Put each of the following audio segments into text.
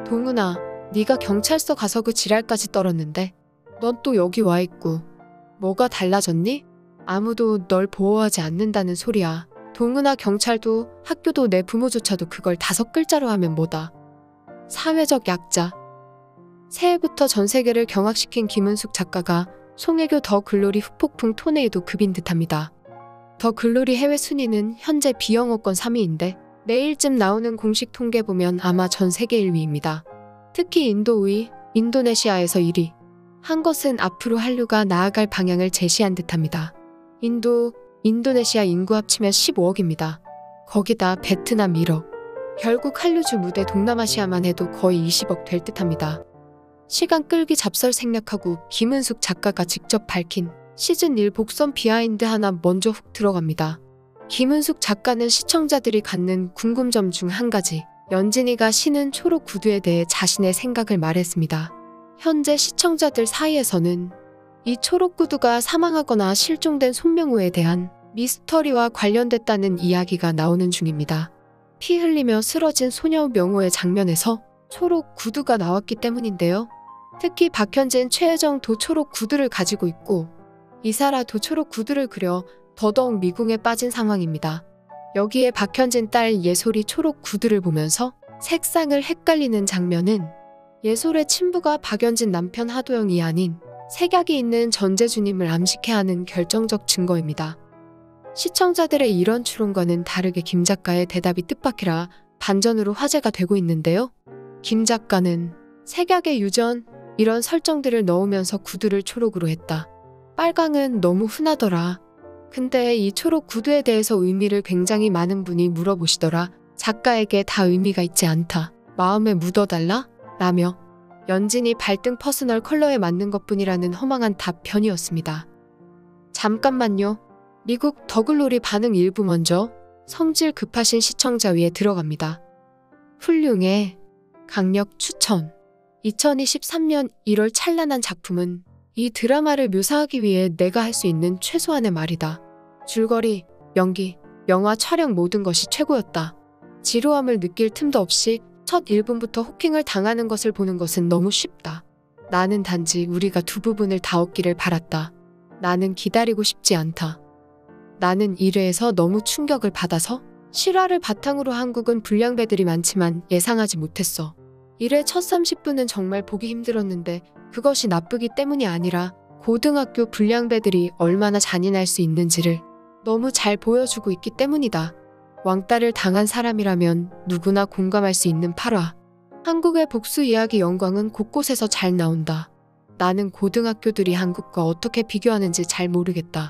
동훈아, 네가 경찰서 가서 그 지랄까지 떨었는데 넌 또 여기 와 있고 뭐가 달라졌니? 아무도 널 보호하지 않는다는 소리야. 동훈아, 경찰도 학교도 내 부모조차도 그걸 5글자로 하면 뭐다. 사회적 약자. 새해부터 전 세계를 경악시킨 김은숙 작가가 송혜교 더 글로리 후폭풍 토네이도 급인 듯합니다. 더 글로리 해외 순위는 현재 비영어권 3위인데 내일쯤 나오는 공식 통계 보면 아마 전 세계 1위입니다. 특히 인도 5위, 인도네시아에서 1위. 한 것은 앞으로 한류가 나아갈 방향을 제시한 듯합니다. 인도네시아 인구 합치면 15억입니다. 거기다 베트남 1억. 결국 한류주 무대 동남아시아만 해도 거의 20억 될 듯합니다. 시간 끌기 잡설 생략하고 김은숙 작가가 직접 밝힌 시즌1 복선 비하인드 하나 먼저 훅 들어갑니다. 김은숙 작가는 시청자들이 갖는 궁금점 중 한 가지, 연진이가 신은 초록 구두에 대해 자신의 생각을 말했습니다. 현재 시청자들 사이에서는 이 초록 구두가 사망하거나 실종된 손명호에 대한 미스터리와 관련됐다는 이야기가 나오는 중입니다. 피 흘리며 쓰러진 소녀 명호의 장면에서 초록 구두가 나왔기 때문인데요. 특히 박현진, 최혜정도 초록 구두를 가지고 있고 이사라도 초록 구두를 그려 더더욱 미궁에 빠진 상황입니다. 여기에 박현진 딸 예솔이 초록 구두를 보면서 색상을 헷갈리는 장면은 예솔의 친부가 박현진 남편 하도영이 아닌 색약이 있는 전재주님을 암시케 하는 결정적 증거입니다. 시청자들의 이런 추론과는 다르게 김 작가의 대답이 뜻밖이라 반전으로 화제가 되고 있는데요. 김 작가는 색약의 유전, 이런 설정들을 넣으면서 구두를 초록으로 했다. 빨강은 너무 흔하더라. 근데 이 초록 구두에 대해서 의미를 굉장히 많은 분이 물어보시더라. 작가에게 다 의미가 있지 않다. 마음에 묻어달라? 라며 연진이 발등 퍼스널 컬러에 맞는 것뿐이라는 허망한 답변이었습니다. 잠깐만요. 미국 더글로리 반응 일부 먼저 성질 급하신 시청자 위에 들어갑니다. 훌륭해. 강력 추천. 2023년 1월 찬란한 작품은 이 드라마를 묘사하기 위해 내가 할 수 있는 최소한의 말이다. 줄거리, 연기, 영화 촬영 모든 것이 최고였다. 지루함을 느낄 틈도 없이 첫 1분부터 호킹을 당하는 것을 보는 것은 너무 쉽다. 나는 단지 우리가 두 부분을 다 얻기를 바랐다. 나는 기다리고 싶지 않다. 나는 1회에서 너무 충격을 받아서 실화를 바탕으로 한국은 불량배들이 많지만 예상하지 못했어. 1회 첫 30분은 정말 보기 힘들었는데 그것이 나쁘기 때문이 아니라 고등학교 불량배들이 얼마나 잔인할 수 있는지를 너무 잘 보여주고 있기 때문이다. 왕따를 당한 사람이라면 누구나 공감할 수 있는 8화. 한국의 복수 이야기 영광은 곳곳에서 잘 나온다. 나는 고등학교들이 한국과 어떻게 비교하는지 잘 모르겠다.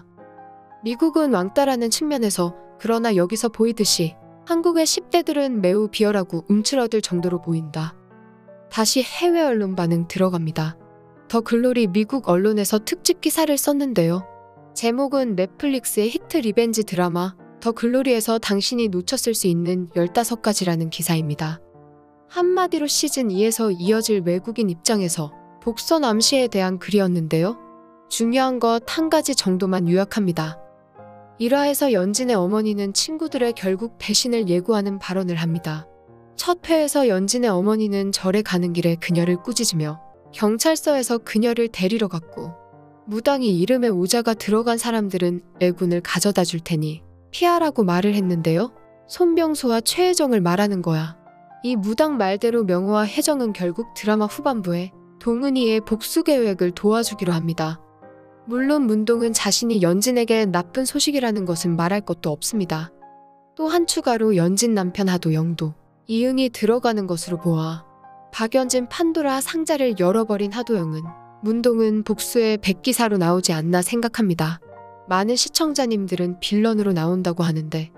미국은 왕따라는 측면에서, 그러나 여기서 보이듯이 한국의 10대들은 매우 비열하고 움츠러들 정도로 보인다. 다시 해외 언론 반응 들어갑니다. 더 글로리 미국 언론에서 특집 기사를 썼는데요. 제목은 넷플릭스의 히트 리벤지 드라마 더 글로리에서 당신이 놓쳤을 수 있는 15가지라는 기사입니다. 한마디로 시즌2에서 이어질 외국인 입장에서 복선 암시에 대한 글이었는데요. 중요한 것 한 가지 정도만 요약합니다. 1화에서 연진의 어머니는 친구들의 결국 배신을 예고하는 발언을 합니다. 첫 회에서 연진의 어머니는 절에 가는 길에 그녀를 꾸짖으며 경찰서에서 그녀를 데리러 갔고, 무당이 이름에 오자가 들어간 사람들은 애군을 가져다 줄 테니 피하라고 말을 했는데요. 손병수와 최혜정을 말하는 거야. 이 무당 말대로 명호와 혜정은 결국 드라마 후반부에 동은이의 복수 계획을 도와주기로 합니다. 물론 문동은 자신이 연진에게 나쁜 소식이라는 것은 말할 것도 없습니다. 또한 추가로 연진 남편 하도영도 이응이 들어가는 것으로 보아 박연진 판도라 상자를 열어버린 하도영은 문동은 복수의 백기사로 나오지 않나 생각합니다. 많은 시청자님들은 빌런으로 나온다고 하는데,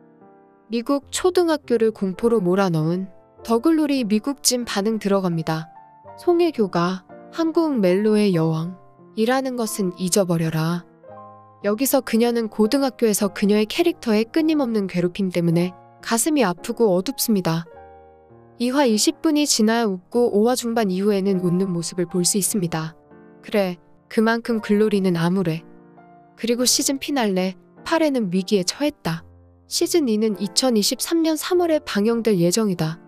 미국 초등학교를 공포로 몰아넣은 더글로리 미국진 반응 들어갑니다. 송혜교가 한국 멜로의 여왕이라는 것은 잊어버려라. 여기서 그녀는 고등학교에서 그녀의 캐릭터의 끊임없는 괴롭힘 때문에 가슴이 아프고 어둡습니다. 2화 20분이 지나야 웃고 5화 중반 이후에는 웃는 모습을 볼 수 있습니다. 그래, 그만큼 글로리는 암울해. 그리고 시즌 피날레 8회는 위기에 처했다. 시즌2는 2023년 3월에 방영될 예정이다.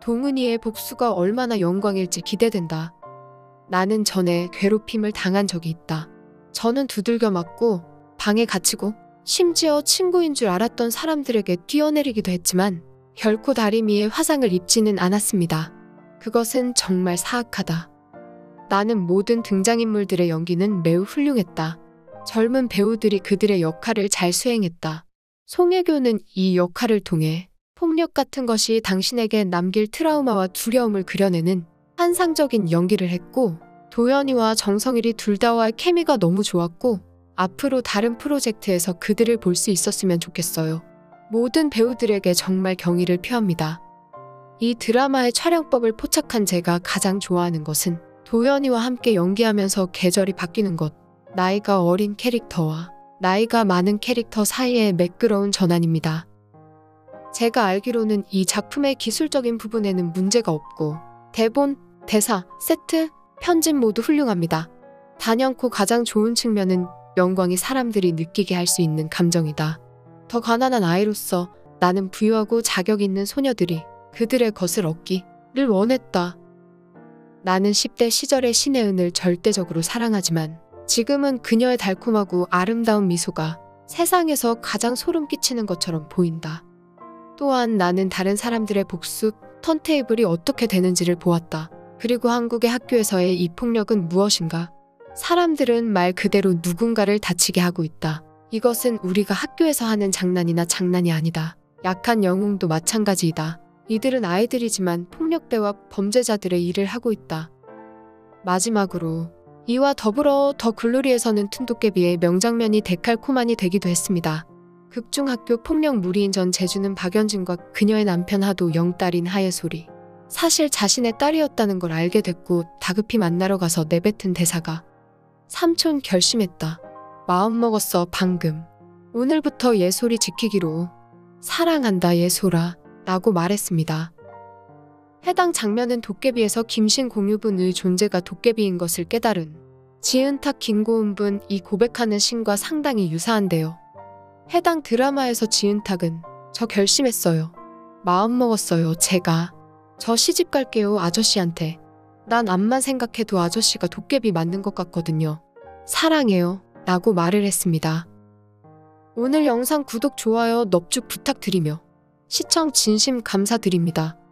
동은이의 복수가 얼마나 영광일지 기대된다. 나는 전에 괴롭힘을 당한 적이 있다. 저는 두들겨 맞고 방에 갇히고 심지어 친구인 줄 알았던 사람들에게 뛰어내리기도 했지만 결코 다리미에 화상을 입지는 않았습니다. 그것은 정말 사악하다. 나는 모든 등장인물들의 연기는 매우 훌륭했다. 젊은 배우들이 그들의 역할을 잘 수행했다. 송혜교는 이 역할을 통해 폭력 같은 것이 당신에게 남길 트라우마와 두려움을 그려내는 환상적인 연기를 했고, 도연이와 정성일이 둘 다와의 케미가 너무 좋았고 앞으로 다른 프로젝트에서 그들을 볼 수 있었으면 좋겠어요. 모든 배우들에게 정말 경의를 표합니다. 이 드라마의 촬영법을 포착한 제가 가장 좋아하는 것은 도연이와 함께 연기하면서 계절이 바뀌는 것, 나이가 어린 캐릭터와 나이가 많은 캐릭터 사이의 매끄러운 전환입니다. 제가 알기로는 이 작품의 기술적인 부분에는 문제가 없고 대본, 대사, 세트, 편집 모두 훌륭합니다. 단연코 가장 좋은 측면은 영광이 사람들이 느끼게 할 수 있는 감정이다. 더 가난한 아이로서 나는 부유하고 자격 있는 소녀들이 그들의 것을 얻기를 원했다. 나는 10대 시절의 신혜은을 절대적으로 사랑하지만 지금은 그녀의 달콤하고 아름다운 미소가 세상에서 가장 소름 끼치는 것처럼 보인다. 또한 나는 다른 사람들의 복수, 턴테이블이 어떻게 되는지를 보았다. 그리고 한국의 학교에서의 이 폭력은 무엇인가? 사람들은 말 그대로 누군가를 다치게 하고 있다. 이것은 우리가 학교에서 하는 장난이나 장난이 아니다. 약한 영웅도 마찬가지이다. 이들은 아이들이지만 폭력배와 범죄자들의 일을 하고 있다. 마지막으로 이와 더불어 더 글로리에서는 툰도깨비의 명장면이 데칼코마니 되기도 했습니다. 극중학교 폭력 무리인 전 제주는 박연진과 그녀의 남편 하도 영딸인 하예솔이 사실 자신의 딸이었다는 걸 알게 됐고 다급히 만나러 가서 내뱉은 대사가 삼촌 결심했다. 마음먹었어 방금. 오늘부터 예솔이 지키기로. 사랑한다 예솔아 라고 말했습니다. 해당 장면은 도깨비에서 김신공유분의 존재가 도깨비인 것을 깨달은 지은탁 김고은분이 고백하는 신과 상당히 유사한데요. 해당 드라마에서 지은탁은 저 결심했어요. 마음먹었어요 제가. 저 시집 갈게요 아저씨한테. 난 앞만 생각해도 아저씨가 도깨비 맞는 것 같거든요. 사랑해요 라고 말을 했습니다. 오늘 영상 구독, 좋아요, 넙죽 부탁드리며 시청 진심 감사드립니다.